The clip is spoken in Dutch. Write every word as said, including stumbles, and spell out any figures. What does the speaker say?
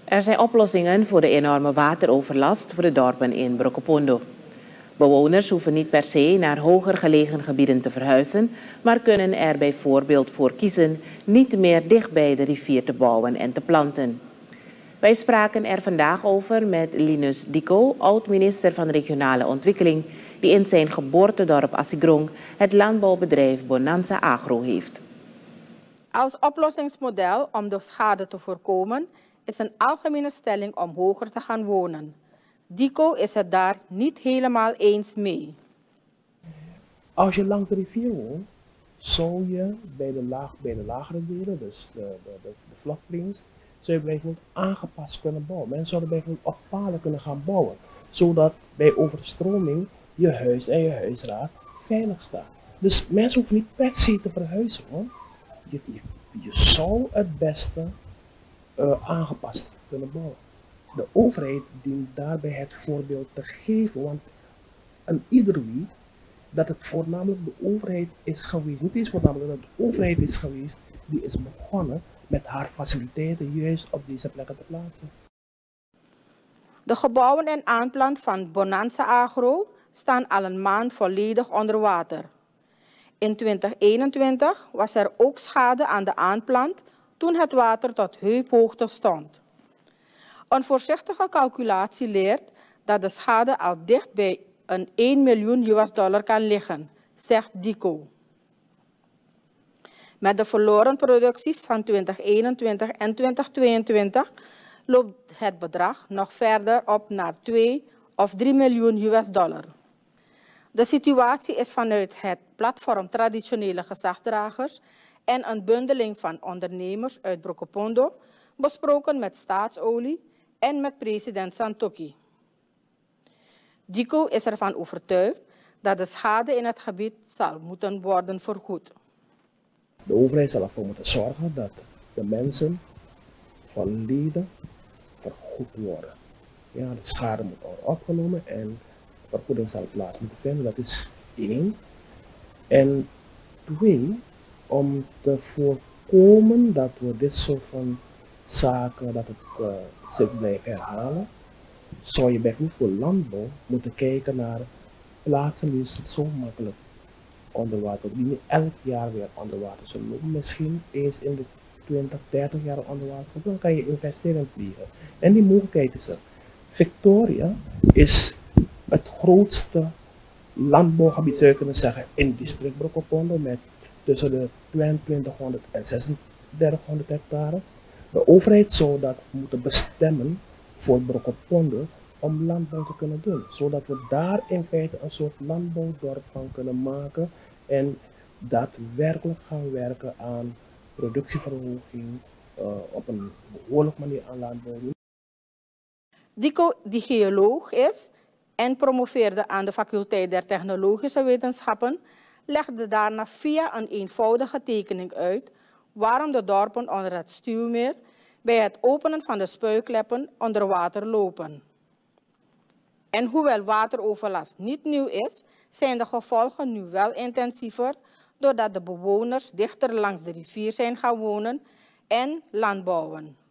Er zijn oplossingen voor de enorme wateroverlast voor de dorpen in Brokopondo. Bewoners hoeven niet per se naar hoger gelegen gebieden te verhuizen, maar kunnen er bijvoorbeeld voor kiezen niet meer dicht bij de rivier te bouwen en te planten. Wij spraken er vandaag over met Linus Diko, oud-minister van Regionale Ontwikkeling, die in zijn geboortedorp Assigrong het landbouwbedrijf Bonanza Agro heeft. Als oplossingsmodel om de schade te voorkomen is een algemene stelling om hoger te gaan wonen. Diko is het daar niet helemaal eens mee. Als je langs de rivier woont, zou je bij de, laag, bij de lagere delen, dus de, de, de, de floodplains, zou je bijvoorbeeld aangepast kunnen bouwen. Mensen zouden bijvoorbeeld op palen kunnen gaan bouwen, zodat bij overstroming je huis en je huisraad veilig staat. Dus mensen hoeven niet per se te verhuizen hoor. Je, je, je zou het beste uh, aangepast kunnen bouwen. De overheid dient daarbij het voorbeeld te geven, want aan ieder wie dat het voornamelijk de overheid is geweest, niet eens voornamelijk dat het de overheid is geweest, die is begonnen met haar faciliteiten juist op deze plekken te plaatsen. De gebouwen en aanplant van Bonanza Agro staan al een maand volledig onder water. In twintig eenentwintig was er ook schade aan de aanplant toen het water tot heuphoogte stond. Een voorzichtige calculatie leert dat de schade al dicht bij een één miljoen U S dollar kan liggen, zegt Diko. Met de verloren producties van twintig eenentwintig en twintig tweeëntwintig loopt het bedrag nog verder op naar twee of drie miljoen U S dollar. De situatie is vanuit het platform Traditionele Gezagsdragers en een bundeling van ondernemers uit Brokopondo besproken met Staatsolie en met president Santokhi. Diko is ervan overtuigd dat de schade in het gebied zal moeten worden vergoed. De overheid zal ervoor moeten zorgen dat de mensen volledig vergoed worden. Ja, de schade moet worden opgenomen en vergoeding zal plaats moeten vinden, dat is één. En twee, om te voorkomen dat we dit soort van zaken, dat het uh, zich blijft herhalen, zou je bijvoorbeeld voor landbouw moeten kijken naar plaatsen die zo makkelijk onder water, die niet elk jaar weer onder water zullen lopen, misschien eens in de twintig, dertig jaar onder water, dan kan je investeren en vliegen. En die mogelijkheid is er. Victoria is het grootste landbouwgebied, zou je kunnen zeggen, in district Brokopondo met tussen de tweeëntwintighonderd en zesentdertighonderd hectare. De overheid zou dat moeten bestemmen voor Brokopondo om landbouw te kunnen doen, zodat we daar in feite een soort landbouwdorp van kunnen maken en daadwerkelijk gaan werken aan productieverhoging, uh, op een behoorlijke manier aan landbouw. Diko, die geoloog is en promoveerde aan de faculteit der technologische wetenschappen, legde daarna via een eenvoudige tekening uit waarom de dorpen onder het stuwmeer bij het openen van de spuikleppen onder water lopen. En hoewel wateroverlast niet nieuw is, zijn de gevolgen nu wel intensiever doordat de bewoners dichter langs de rivier zijn gaan wonen en landbouwen.